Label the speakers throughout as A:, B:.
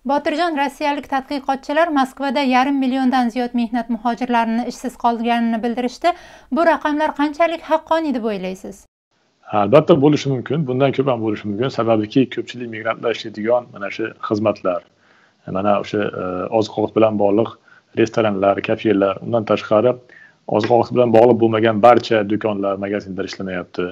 A: Botirjon, rossiyalik tadqiqotchilar Moskvada 1,5 milliondan ziyod mehnat muhojirlarini ishsiz qolganini bildirishdi. Bu raqamlar qanchalik haqqoniy deb o'ylaysiz?
B: Albatta bo'lishi mumkin. Bundan ko'p ham bo'lishi mumkin. Sababiki ko'pchilik migrantlar ishlaydigan mana shu xizmatlar, mana o'sha oziq-ovqat bilan bog'liq restoranlar, kafelar, undan tashqari oziq-ovqat bilan bog'liq bo'lmagan barcha do'konlar, magazinlar ishlamayapti.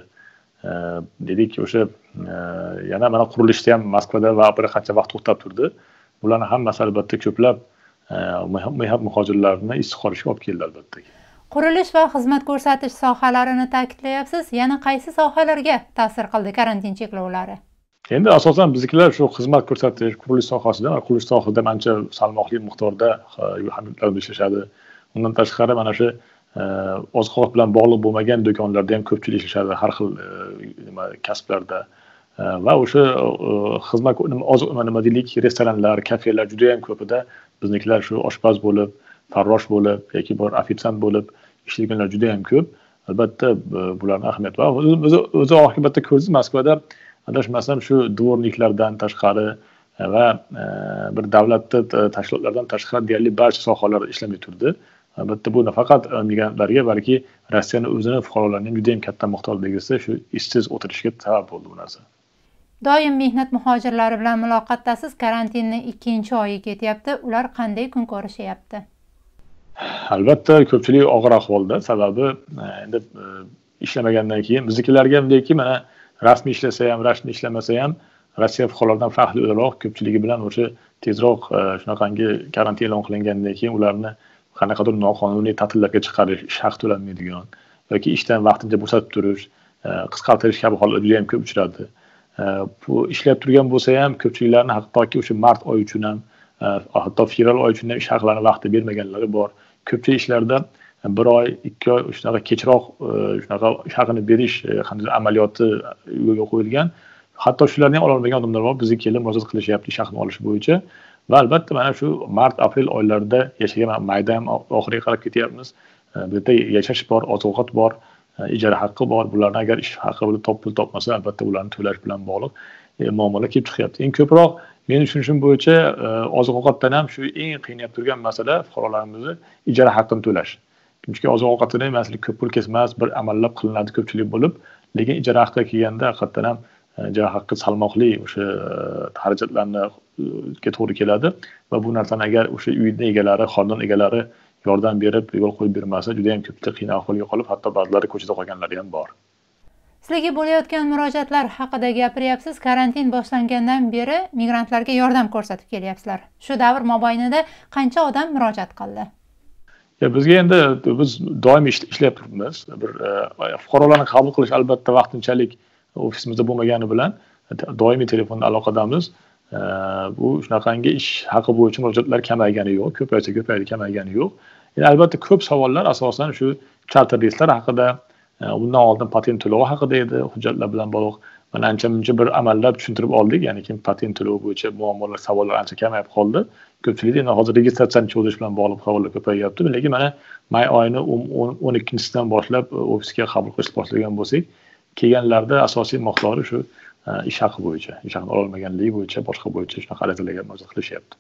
B: Dedik o'sha yana mana qurilishda ham Moskvada va bir qancha vaqt to'xtab turdi. Bularning hammasi albatta ko'plab mehnat muhojirlarini ishsiz qolishga olib keldi albatta.
A: Qurilish va xizmat ko'rsatish sohalarini ta'kidlayapsiz. Yana qaysi sohalarga ta'sir qildi karantin cheklovlari?
B: Endi asosan biznikilar shu xizmat ko'rsatish, qurilish sohasida, qurilish sohasida ancha salmoqli miqdorda hamyurtlarimiz ishlashadi. Undan tashqari mana shu oziq-ovqat bilan bog'liq bo'lmagan do'konlarda ham ko'pchilik ishlashadi, har xil kasblarda. Va o'sha xizmat nima deylik, restoranlar, kafelar juda ham ko'pida biznikilar shu oshpaz bo'lib, farrosh bo'lib yoki bir ofitsiant bo'lib ishlaydiganlar juda ham ko'p. Albatta bularning ahamiyati va o'zi oqibatda ko'rdingiz, Moskvada adashmasam shu dvorniklardan tashqari va bir davlatda tashkilotlardan tashqari deyarli barcha sohalarda ishlamay turdi. Albatta bu nafaqat migrantlarga, balki Rossiyaning o'zini fuqarolarining juda ham katta miqdordagisi shu ishsiz o'tirishga sabab bo'ldi bu narsa.
A: Doim mehnat muhojirlari bilan muloqotdasiz. Karantinning 2-oyi ketyapti. Ular qanday kun ko'rishyapti?
B: Albatta ko'pchilik og'ir ahvolda. Sababi endi ishlamagandan keyin biznikilarga bunday mana rasmiy ishlasa ham, rasmiy ishlamasa ham Rossiya fuqarolaridan farqli o'laroq ko'pchiligi bilan o'sha tezroq shunaqangi karantin e'lon qilingandan keyin ularni qanaqadir noqonuniy ta'tillarga chiqarish, ish haqi to'lanmaydigan yoki ishdan vaqtincha bo'shatib turish, qisqartirish kabi holatlar juda ham ko'p uchradi. Bu ishlab turgan bo'lsa ham ko'pchiliklarni hattoki o'sha mart oyi uchun ham, hatto fevral oyi uchun ham ish haqlarini vaqtida bermaganlari bor. Ko'pchilik ishlarda 1 oy, 2 oy shunaqa kechroq shunaqa ish haqini berish qanday amaliyoti yo'lga qo'yilgan. Hatto shularni ham ololmagan odamlar bor. Bizga kelib murojaat qilishyapti ish haqini olish bo'yicha. Va albatta mana shu mart, aprel oylarida yashagan mayda ham oxiriga qarab ketyapmiz. Bu yerda yashash bor, oziq-ovqat bor, ijara haqqi bor. Bularni agar ish haqqi bilan pul topmasa, albatta ularni to'lash bilan bog'liq muammolar kelib chiqyapti. Eng ko'proq mening tushunishim bo'yicha oziq-ovqatdan ham shu eng qiynab turgan masala fuqarolarimizni ijara haqqini to'lash. Chunki oziq-ovqatdan masalan ko'p pul kesmas, bir amallab qilinadi ko'pchilik bo'lib, lekin ijara haqqiga kelganda haqiqatan ham ijara haqqi salmoqli o'sha xarajatlarga to'g'ri keladi va bu narsani agar o'sha uyning egalari, xonadon egalari yordam berib, yo'l qo'yib bermasa, juda ham ko'pchilik qiyin ahvolga qolib, hatto ba'zilari ko'chada qolganlari ham bor.
A: Sizlarga bo'layotgan murojaatlar haqida gapiryapsiz. Karantin boshlangandan beri migrantlarga yordam ko'rsatib kelyapsizlar. Shu davr mobaynida qancha odam murojaat qildi?
B: Bizga endi biz doimiy ishlayib turibmiz. Bir fuqarolarni qabul qilish albatta vaqtinchalik ofisimizda bo'lmagani bilan doimiy telefonda aloqadamiz. Bu shunaqangi ish haqi bo'yicha murojaatlar kamaygani yo'q, ko'paydi, kamaygani yo'q. Endi albatta ko'p savollar asosan shu charter reyslar haqida, bundan oldin patent to'lovi haqida edi, hujjatlar bilan bog'liq. Mana ancha-muncha bir amallab tushuntirib oldik, ya'ni kim patent to'lovi bo'yicha muammolar, savollar ancha kamayib qoldi. Ko'pchilik endi hozir registratsiyani cho'zish bilan bog'liq savollar ko'payyapti. Lekin mana may oyining 12-sidan boshlab ofisga qabul qilish boshlagan bo'lsak, kelganlarda asosiy miqdori shu ish haqi bo'yicha, ish haqini ololmaganligi bo'yicha, boshqa bo'yicha shunaqa arizalarga murojaat qilishyapti.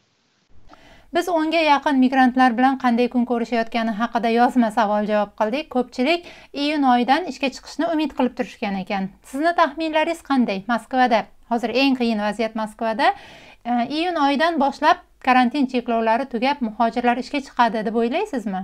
A: Biz 10 ga yaqin migrantlar bilan qanday kun ko'rishayotgani haqida yozma savol-javob qildik. Ko'pchilik iyun oyidan ishga chiqishni umid qilib turishgan ekan. Sizni taxminlaringiz qanday? Moskvada hozir eng qiyin vaziyat Moskvada. Iyun oyidan boshlab karantin cheklovlari tugab, muhojirlar ishga chiqadi deb o'ylaysizmi?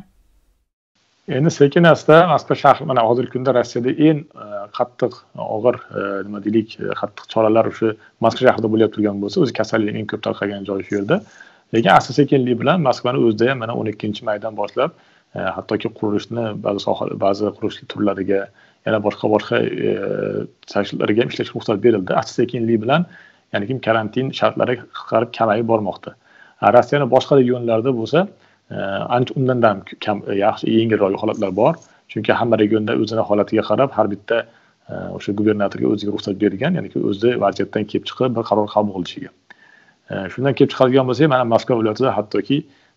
B: Endi sekin-asta Moskva shahri mana hozirgi kunda Rossiyada eng qattiq og'ir nima deylik, qattiq choralar o'sha Moskva shahrida bo'lib turgan bo'lsa, o'zi kasallik eng ko'p tarqalgan joy shu yerda. Lekin asta-sekinlik bilan Moskvaning o'zida ham mana 12-maydan boshlab hattoki qurilishni ba'zi qurilish turlariga, yana boshqa tashkilotlarga ham ishlash ruxsat berildi. Asta-sekinlik bilan ya'ni karantin shartlari qisqarib kamayib bormoqda. Rossiyaning boshqa regionlarida bo'lsa, ancha undan ham kam yaxshi yengilroq holatlar bor. Chunki hamma regionda o'zining holatiga qarab har bitta o'sha gubernatorga o'ziga ruxsat bergan, ya'ni o'zi vaziyatdan kelib chiqib bir qaror qabul qilishiga. Shundan kelib chiqadigan bo'lsak, mana Moskva viloyatida hattoki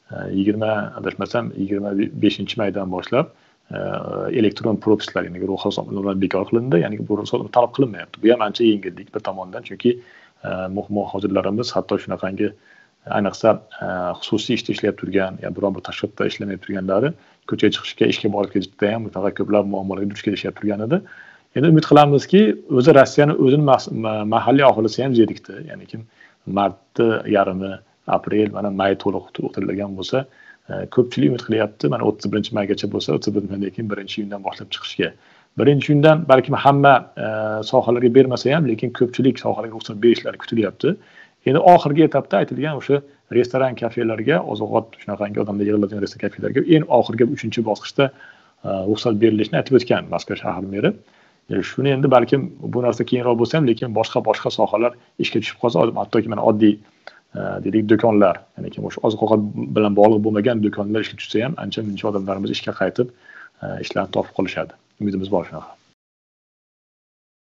B: 25-maydan boshlab elektron propiskalar, ya'ni ruxsatnomalar bekor qilindi, ya'ni bu ruxsatnoma talab qilinmayapti. Bu ham ancha yengillik bir tomondan, chunki muhojirlarimiz hatto shunaqangi ayniqsa xususiy ishda ishlab turgan ya biror bir tashkilotda ishlamay turganlari ko'chaga chiqishga, ishga borib ketishda ham mutlaqo ko'plab muammolarga duch kelishib turgan edi. Endi umid qilamizki, o'zi Rossiyani o'zini mahalliy aholisi ham zerikdi. Ya'ni kim martni yarmi, aprel, mana may to'liq o'tilgan bo'lsa, ko'pchilik umid qilyapti. Mana 31-maygacha bo'lsa, 31-maydan keyin 1-iyundan boshlab chiqishga. 1-iyundan balkim hamma sohalarga bermasa ham, lekin ko'pchilik sohalarga ruxsat berishlari kutilyapti. Endi oxirgi etapda aytilgan o'sha restoran, kafelarga, oziq-ovqat shunaqangi odamlar yig'iladigan restoran, kafelarga eng oxirgi 3-bosqichda ruxsat berilishini aytib o'tgan Moskva shahar meri. Shuni endi balkim bu narsa keyinroq bo'lsa ham, lekin boshqa sohalar ishga tushib qolsa, hattoki mana oddiy deylik do'konlar, ya'ni kim o'sha oziq-ovqat bilan bog'liq bo'lmagan do'konlar ishga tushsa ham, ancha-muncha odamlarimiz ishga qaytib, ishlarni topib qolishadi. Umidimiz bor shunaqa.